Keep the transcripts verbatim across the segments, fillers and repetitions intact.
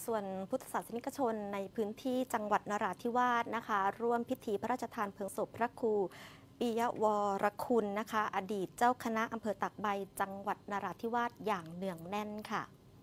ส่วนพุทธศาสนิกชนในพื้นที่จังหวัดนราธิวาสนะคะร่วมพิธีพระราชทานเพลิงศพพระครูปิยวรคุณนะคะอดีตเจ้าคณะอำเภอตากใบจังหวัดนราธิวาสอย่างเนืองแน่นค่ะ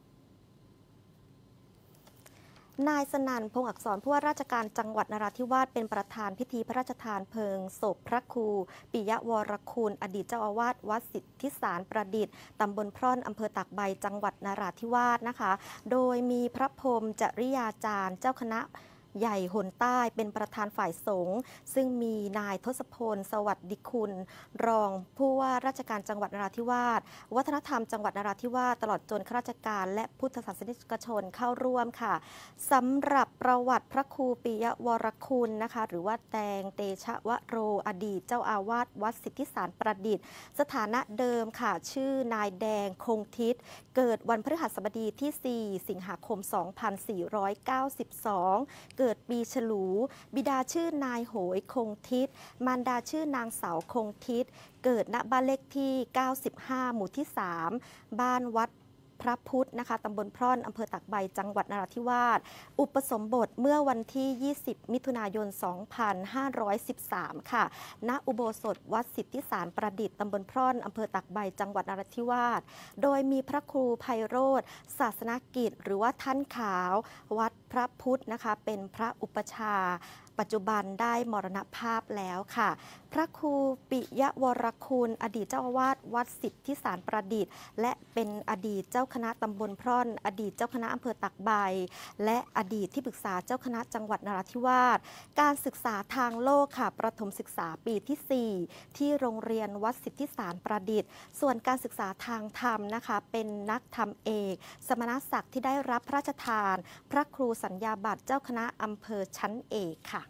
นายสนั่นพงษ์อักษรผู้ว่าราชการจังหวัดนราธิวาสเป็นประธานพิธีพระราชทานเพลิงศพพระครูปิยวรคุณอดีตเจ้าอาวาสวัดสิทธิสารประดิษฐ์ตำบลพร่อนอำเภอตากใบจังหวัดนราธิวาสนะคะโดยมีพระพรหมจริยาจารย์เจ้าคณะใหญ่หนใต้เป็นประธานฝ่ายสงฆ์ซึ่งมีนายทศพลสวัสดิคุณรองผู้ว่าราชการจังหวัดนราธิวาสวัฒนธรรมจังหวัดนราธิวาสตลอดจนข้าราชการและพุทธศาสนิกชนเข้าร่วมค่ะสำหรับประวัติพระครูปิยวรคุณนะคะหรือว่าแตงเตชะวโรอดีตเจ้าอาวาสวัดสิทธิสารประดิษฐ์สถานะเดิมค่ะชื่อนายแดงคงทิศเกิดวันพฤหัสบดีที่สี่สิงหาคมสองพันสี่ร้อยเก้าสิบสองเกิดปีฉลู บิดาชื่อนายโหยคงทิศมารดาชื่อนางสาวคงทิศเกิดณบ้านเลขที่เก้าสิบห้าหมู่ที่สามบ้านวัดพระพุทธนะคะตำบลพร่อนอำเภอตากใบจังหวัดนราธิวาสอุปสมบทเมื่อวันที่ยี่สิบมิถุนายนสองพันห้าร้อยสิบสามค่ะณอุโบสถวัดสิทธิสารประดิษฐ์ตำบลพร่อนอำเภอตากใบจังหวัดนราธิวาสโดยมีพระครูไพโรธศาสนกิจหรือว่าท่านขาววัดพระพุทธนะคะเป็นพระอุปชาปัจจุบันได้มรณภาพแล้วค่ะพระครูปิยวรคุณอดีตเจ้าอาวาสวัดสิทธิสารประดิษฐ์และเป็นอดีตเจ้าคณะตำบลพร่อนอดีตเจ้าคณะอำเภอตากใบและอดีตที่ปรึกษาเจ้าคณะจังหวัดนราธิวาสการศึกษาทางโลกค่ะประถมศึกษาปีที่สี่ที่โรงเรียนวัดสิทธิสารประดิษฐ์ส่วนการศึกษาทางธรรมนะคะเป็นนักธรรมเอกสมณศักดิ์ที่ได้รับพระราชทานพระครูสัญญาบัตรเจ้าคณะอำเภอชั้นเอกค่ะ